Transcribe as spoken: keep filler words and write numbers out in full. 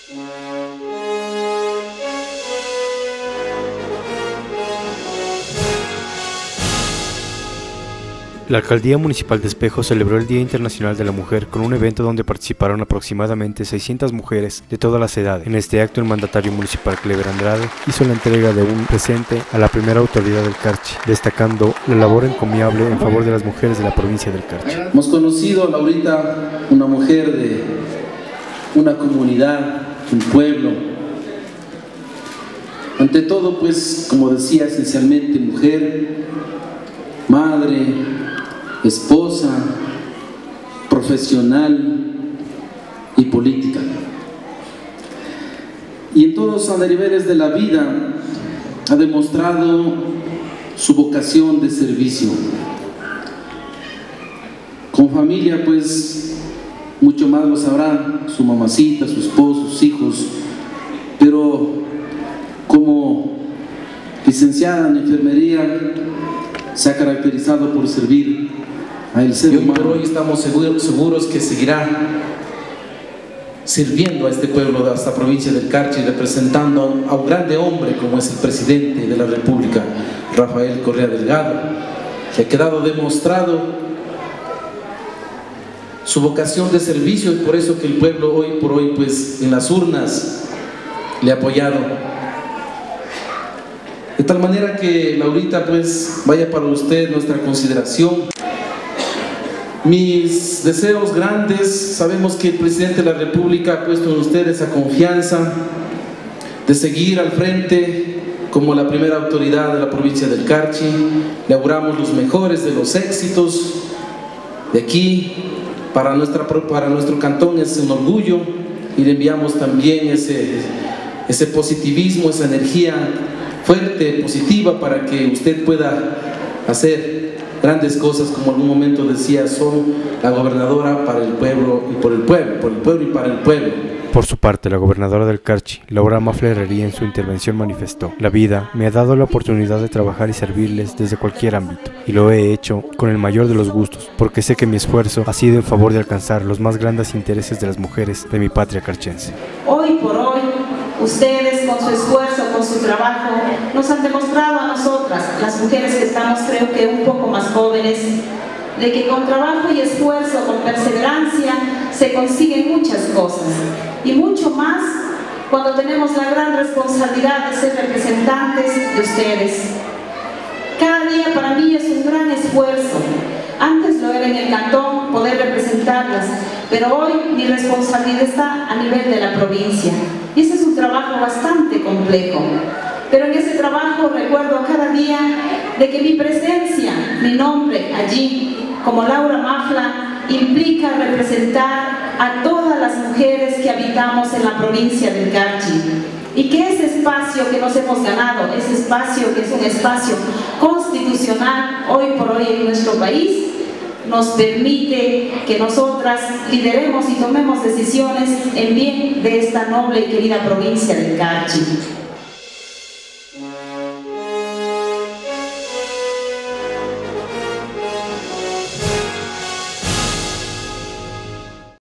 La Alcaldía Municipal de Espejo celebró el Día Internacional de la Mujer con un evento donde participaron aproximadamente seiscientas mujeres de todas las edades. En este acto, el mandatario municipal Clever Andrade hizo la entrega de un presente a la primera autoridad del Carchi, destacando la labor encomiable en favor de las mujeres de la provincia del Carchi. Hemos conocido a Laurita, una mujer de una comunidad, un pueblo. Ante todo, pues, como decía, esencialmente mujer, madre, esposa, profesional y política. Y en todos los niveles de la vida ha demostrado su vocación de servicio. Con familia, pues, mucho más lo sabrán, su mamacita, su esposo, sus hijos, pero como licenciada en enfermería se ha caracterizado por servir al ser humano. Y hoy por hoy estamos seguros, seguros que seguirá sirviendo a este pueblo, a esta provincia del Carchi, representando a un grande hombre como es el presidente de la República, Rafael Correa Delgado, que ha quedado demostrado su vocación de servicio, y por eso que el pueblo hoy por hoy, pues, en las urnas le ha apoyado. De tal manera que, Laurita, pues, vaya para usted nuestra consideración. Mis deseos grandes, sabemos que el presidente de la República ha puesto en usted esa confianza de seguir al frente como la primera autoridad de la provincia del Carchi. Le auguramos los mejores de los éxitos de aquí. Para, nuestra, para nuestro cantón es un orgullo, y le enviamos también ese, ese positivismo, esa energía fuerte, positiva, para que usted pueda hacer grandes cosas, como en algún momento decía, son la gobernadora para el pueblo y por el pueblo, por el pueblo y para el pueblo. Por su parte, la gobernadora del Carchi, Laura Mafla Herrería, en su intervención manifestó: la vida me ha dado la oportunidad de trabajar y servirles desde cualquier ámbito, y lo he hecho con el mayor de los gustos, porque sé que mi esfuerzo ha sido en favor de alcanzar los más grandes intereses de las mujeres de mi patria carchense. Hoy por hoy, ustedes con su esfuerzo, con su trabajo, nos han demostrado a nosotras, las mujeres que estamos, creo que un poco más jóvenes, de que con trabajo y esfuerzo, con perseverancia, se consiguen muchas cosas, y mucho más cuando tenemos la gran responsabilidad de ser representantes de ustedes. Cada día para mí es un gran esfuerzo. Antes lo era en el cantón poder representarlas, pero hoy mi responsabilidad está a nivel de la provincia, y ese es un trabajo bastante complejo. Pero en ese trabajo recuerdo cada día de que mi presencia, mi nombre allí, como Laura Mafla, implica representar a todas las mujeres que habitamos en la provincia del Carchi, y que ese espacio que nos hemos ganado, ese espacio que es un espacio constitucional hoy por hoy en nuestro país, nos permite que nosotras lideremos y tomemos decisiones en bien de esta noble y querida provincia del Carchi.